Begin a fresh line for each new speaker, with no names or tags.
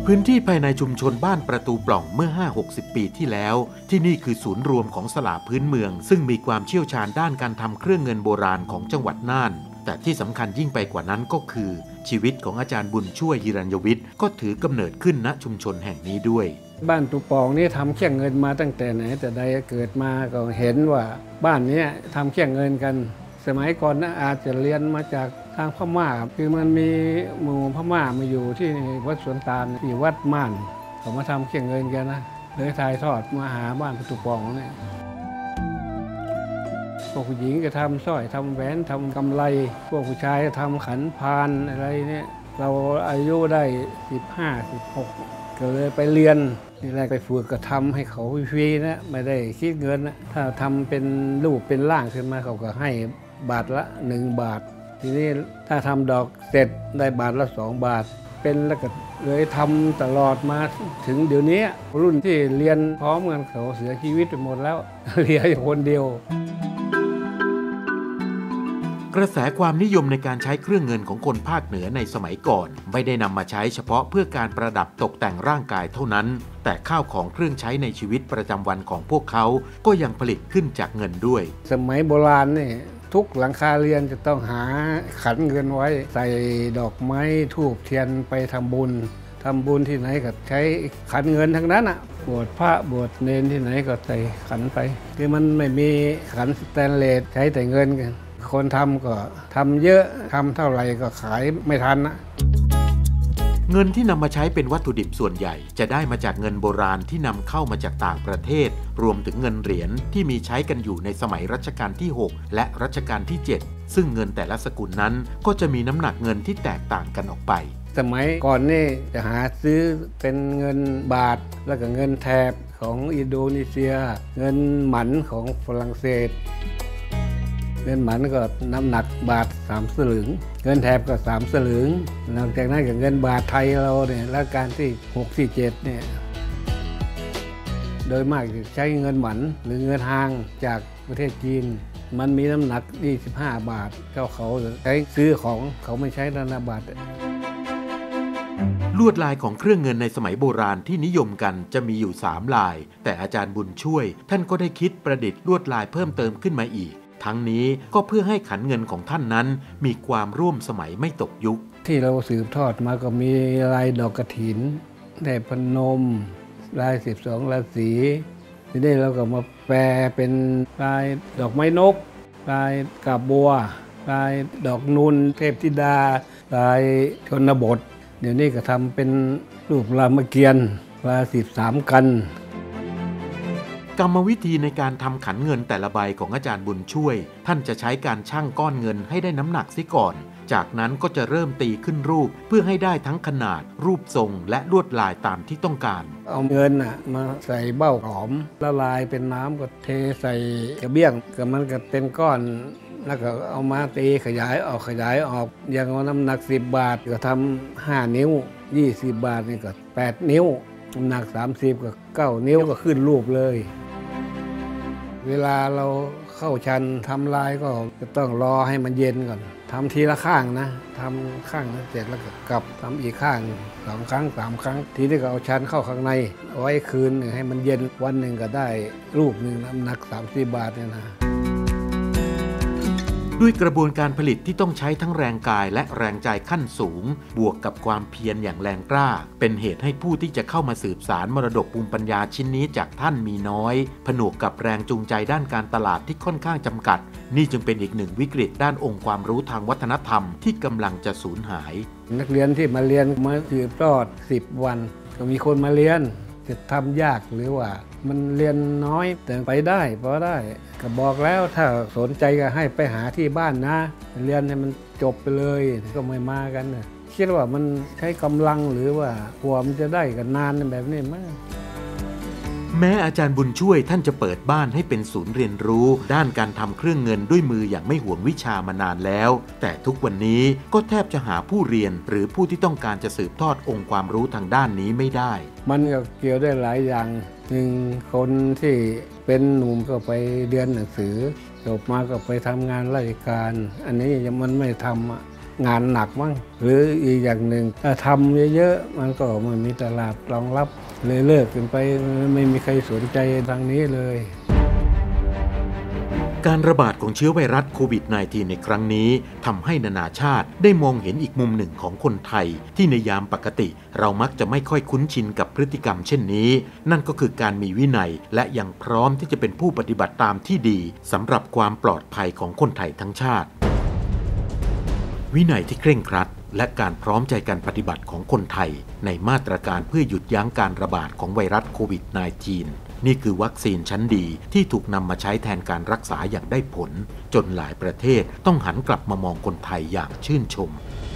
พื้นที่ภายในชุมชนบ้านประตูปล่องเมื่อ 5-60 ปีที่แล้วที่นี่คือศูนย์รวมของสลาพื้นเมืองซึ่งมีความเชี่ยวชาญด้านการทำเครื่องเงินโบราณของจังหวัดน่านแต่ที่สำคัญยิ่งไปกว่านั้นก็คือชีวิตของอาจารย์บุญช่วยฮิรัญวิทย์ก็ถือกำเนิดขึ้นณชุมชนแห่งนี้ด้วย
บ้านตูปองนี่ทำเครื่องเงินมาตั้งแต่ไหนแต่ใดเกิดมาก็เห็นว่าบ้านนี้ทำเครื่องเงินกันสมัยก่อนนะอาจจะเรียนมาจากทางพม่าคือมันมีหมู่พม่ามาอยู่ที่วัดสวนตาลที่วัดม่านเขามาทำเครื่องเงินกันนะเลยถ่ายทอดมาหาบ้านประตูปองนี่พวกผู้หญิงก็ทำสร้อยทำแหวนทำกำไลพวกผู้ชายก็ทำขันพานอะไรเนี่ยเราอายุได้15-16ก็เลยไปเรียนนี่แรกไปฝึกก็ทำให้เขาฟรีนะไม่ได้คิดเงินนะถ้าทำเป็นรูปเป็นร่างขึ้นมาเขาก็ให้บาทละ1 บาททีนี้ถ้าทำดอกเสร็จได้บาทละ2 บาทเป็นแล้วก็เลยทำตลอดมาถึงเดี๋ยวนี้รุ่นที่เรียนพร้อมกันเขาเสียชีวิตไปหมดแล้วเหลืออยู่คนเดียว
กระแสความนิยมในการใช้เครื่องเงินของคนภาคเหนือในสมัยก่อนไม่ได้นำมาใช้เฉพาะเพื่อการประดับตกแต่งร่างกายเท่านั้นแต่ข้าวของเครื่องใช้ในชีวิตประจำวันของพวกเขาก็ยังผลิตขึ้นจากเงินด้วย
สมัยโบราณนี่ทุกหลังคาเรือนจะต้องหาขันเงินไว้ใส่ดอกไม้ธูปเทียนไปทำบุญที่ไหนก็ใช้ขันเงินทั้งนั้นอ่ะบวชพระบวชเนรที่ไหนก็ใส่ขันไปคือมันไม่มีขันสแตนเลสใช้แต่เงินกันคนทำก็ทำเยอะทำเท่าไหร่ก็ขายไม่ทันนะ
เงินที่นำมาใช้เป็นวัตถุดิบส่วนใหญ่จะได้มาจากเงินโบราณที่นำเข้ามาจากต่างประเทศรวมถึงเงินเหรียญที่มีใช้กันอยู่ในสมัยรัชกาลที่ 6 และรัชกาลที่ 7ซึ่งเงินแต่ละสกุลนั้นก็จะมีน้ำหนักเงินที่แตกต่างกันออกไป
สมัยก่อนนี่จะหาซื้อเป็นเงินบาทแล้วก็เงินแถบของอินโดนีเซียเงินหมันของฝรั่งเศสเงินหมันก็น้ำหนักบาท3 สลึงเงินแถบก็3 สลึงหลังจากนั้นกับเงินบาทไทยเราเนี่ยรัชกาลที่6 ที่ 7เนี่ยโดยมากจะใช้เงินหมันหรือเงินฮางจากประเทศจีนมันมีน้ำหนัก25 บาทเขาใช้ซื้อของเขาไม่ใช้ธนบัตร
ลวดลายของเครื่องเงินในสมัยโบราณที่นิยมกันจะมีอยู่3 ลายแต่อาจารย์บุญช่วยท่านก็ได้คิดประดิษฐ์ลวดลายเพิ่มเติมขึ้นมาอีกทั้งนี้ก็เพื่อให้ขันเงินของท่านนั้นมีความร่วมสมัยไม่ตกยุค
ที่เราสืบทอดมาก็มีลายดอกกฐินได้พนมลาย12 ราศีทีนี้เราก็มาแปลเป็นลายดอกไม้นกลายกาบบัวลายดอกนุนเทพธิดาลายชนบทเดี๋ยวนี้ก็ทำเป็นรูปรามเกียรติ์ลาย13 กัน
กรรมวิธีในการทำขันเงินแต่ละใบของอาจารย์บุญช่วยท่านจะใช้การชั่งก้อนเงินให้ได้น้ำหนักซิก่อนจากนั้นก็จะเริ่มตีขึ้นรูปเพื่อให้ได้ทั้งขนาดรูปทรงและลวดลายตามที่ต้องการ
เอาเงินมาใส่เบ้าหอมละลายเป็นน้ำก็เทใส่กระเบี้ยงก็มันก็เป็นก้อนแล้วก็เอามาตีขยายออกอย่างเอาน้ำหนัก10 บาทก็ทำ5 นิ้ว20 บาทนี่ก็8 นิ้วน้ำหนัก30ก็9 นิ้วก็ขึ้นรูปเลยเวลาเราเข้าชันทำลายก็จะต้องรอให้มันเย็นก่อนทำทีละข้างนะทำข้างเสร็จแล้วก็กลับทำอีกข้าง2 ครั้ง 3 ครั้งทีนี้ก็เอาชันเข้าข้างในเอาไว้คืนให้มันเย็นวันหนึ่งก็ได้รูปหนึ่งน้ำหนัก30 บาทเนี่ยนะ
ด้วยกระบวนการผลิตที่ต้องใช้ทั้งแรงกายและแรงใจขั้นสูงบวกกับความเพียรอย่างแรงกล้าเป็นเหตุให้ผู้ที่จะเข้ามาสืบสานมรดกภูมิปัญญาชิ้นนี้จากท่านมีน้อยผนวกกับแรงจูงใจด้านการตลาดที่ค่อนข้างจำกัดนี่จึงเป็นอีกหนึ่งวิกฤตด้านองค์ความรู้ทางวัฒนธรรมที่กำลังจะสูญหาย
นักเรียนที่มาเรียนมาสืบทอด10 วันก็มีคนมาเรียนจะทำยากหรือว่ามันเรียนน้อยแต่ไปได้พอได้ก็บอกแล้วถ้าสนใจก็ให้ไปหาที่บ้านนะเรียนให้มันจบไปเลยก็ไม่มากันนะคิดว่ามันใช้กำลังหรือว่ากว่ามันจะได้กันนานแบบนี้มั้ย
แม้อาจารย์บุญช่วยท่านจะเปิดบ้านให้เป็นศูนย์เรียนรู้ด้านการทำเครื่องเงินด้วยมืออย่างไม่หวงวิชามานานแล้วแต่ทุกวันนี้ก็แทบจะหาผู้เรียนหรือผู้ที่ต้องการจะสืบทอดองค์ความรู้ทางด้านนี้ไม่ได้
มันก็เกี่ยวได้หลายอย่าง1 คนที่เป็นหนุ่มก็ไปเรียนหนังสือจบมาก็ไปทำงานราชการอันนี้มันไม่ทำงานหนักมั้งหรืออีกอย่างหนึ่งถ้าทำเยอะๆมันก็ไม่มีตลาดรองรับเลยเลิกกันไปไม่มีใครสนใจทางนี้เลย
การระบาดของเชื้อไวรัสโควิด -19 ในครั้งนี้ทำให้นานาชาติได้มองเห็นอีกมุมหนึ่งของคนไทยที่ในยามปกติเรามักจะไม่ค่อยคุ้นชินกับพฤติกรรมเช่นนี้นั่นก็คือการมีวินัยและยังพร้อมที่จะเป็นผู้ปฏิบัติตามที่ดีสำหรับความปลอดภัยของคนไทยทั้งชาติวินัยที่เคร่งครัดและการพร้อมใจการปฏิบัติของคนไทยในมาตรการเพื่อหยุดยั้งการระบาดของไวรัสโควิด -19 นี่คือวัคซีนชั้นดีที่ถูกนำมาใช้แทนการรักษาอย่างได้ผลจนหลายประเทศต้องหันกลับมามองคนไทยอย่างชื่นชม